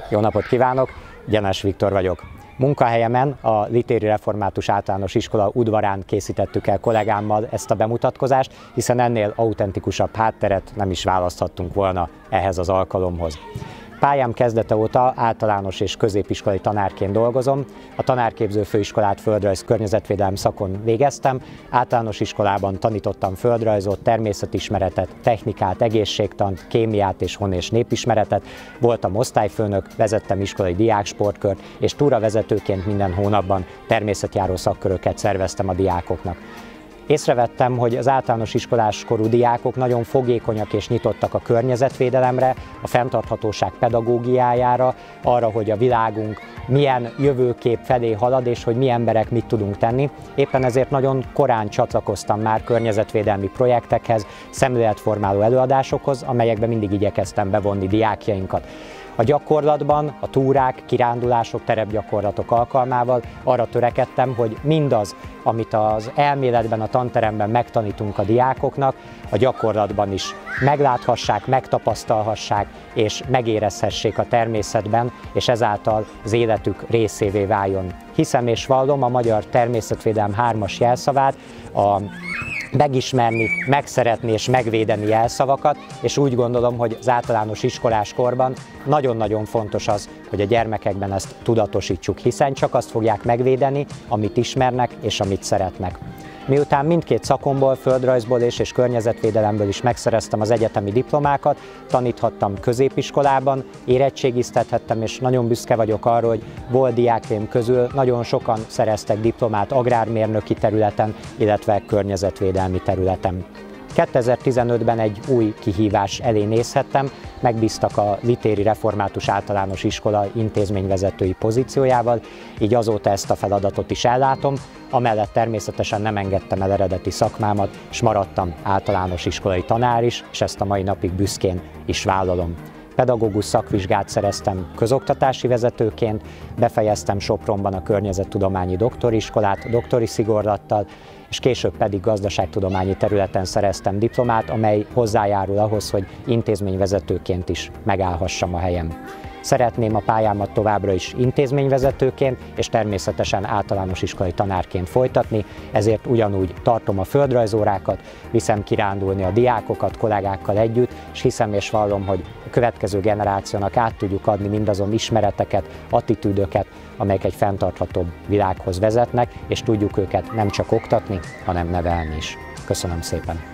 Jó napot kívánok, Gyenes Viktor vagyok. Munkahelyemen a Litéri Református Általános Iskola udvarán készítettük el kollégámmal ezt a bemutatkozást, hiszen ennél autentikusabb hátteret nem is választhattunk volna ehhez az alkalomhoz. Pályám kezdete óta általános és középiskolai tanárként dolgozom. A tanárképző főiskolát földrajz környezetvédelem szakon végeztem. Általános iskolában tanítottam földrajzot, természetismeretet, technikát, egészségtant, kémiát és hon- és népismeretet. Voltam osztályfőnök, vezettem iskolai diáksportkört, és túravezetőként minden hónapban természetjáró szakköröket szerveztem a diákoknak. Észrevettem, hogy az általános iskolás korú diákok nagyon fogékonyak és nyitottak a környezetvédelemre, a fenntarthatóság pedagógiájára, arra, hogy a világunk milyen jövőkép felé halad, és hogy mi emberek mit tudunk tenni. Éppen ezért nagyon korán csatlakoztam már környezetvédelmi projektekhez, szemléletformáló előadásokhoz, amelyekben mindig igyekeztem bevonni diákjainkat. A gyakorlatban, a túrák, kirándulások, terepgyakorlatok alkalmával arra törekedtem, hogy mindaz, amit az elméletben, a tanteremben megtanítunk a diákoknak, a gyakorlatban is megláthassák, megtapasztalhassák és megérezhessék a természetben, és ezáltal az életük részévé váljon. Hiszem és vallom a magyar természetvédelem 3-as jelszavát, a megismerni, megszeretni és megvédeni jelszavakat, és úgy gondolom, hogy az általános iskoláskorban nagyon-nagyon fontos az, hogy a gyermekekben ezt tudatosítsuk, hiszen csak azt fogják megvédeni, amit ismernek és amit szeretnek. Miután mindkét szakomból, földrajzból és környezetvédelemből is megszereztem az egyetemi diplomákat, taníthattam középiskolában, érettségiztethettem, és nagyon büszke vagyok arra, hogy volt diákjaim közül nagyon sokan szereztek diplomát agrármérnöki területen, illetve környezetvédelmi területen. 2015-ben egy új kihívás elé nézhettem, megbíztak a Litéri Református Általános Iskola intézményvezetői pozíciójával, így azóta ezt a feladatot is ellátom, amellett természetesen nem engedtem el eredeti szakmámat, és maradtam általános iskolai tanár is, és ezt a mai napig büszkén is vállalom. Pedagógus szakvizsgát szereztem közoktatási vezetőként, befejeztem Sopronban a környezettudományi doktoriskolát, doktori szigorlattal, és később pedig gazdaságtudományi területen szereztem diplomát, amely hozzájárul ahhoz, hogy intézményvezetőként is megállhassam a helyem. Szeretném a pályámat továbbra is intézményvezetőként és természetesen általános iskolai tanárként folytatni, ezért ugyanúgy tartom a földrajzórákat, viszem kirándulni a diákokat, kollégákkal együtt, és hiszem és vallom, hogy a következő generációnak át tudjuk adni mindazon ismereteket, attitűdöket, amelyek egy fenntarthatóbb világhoz vezetnek, és tudjuk őket nem csak oktatni, hanem nevelni is. Köszönöm szépen!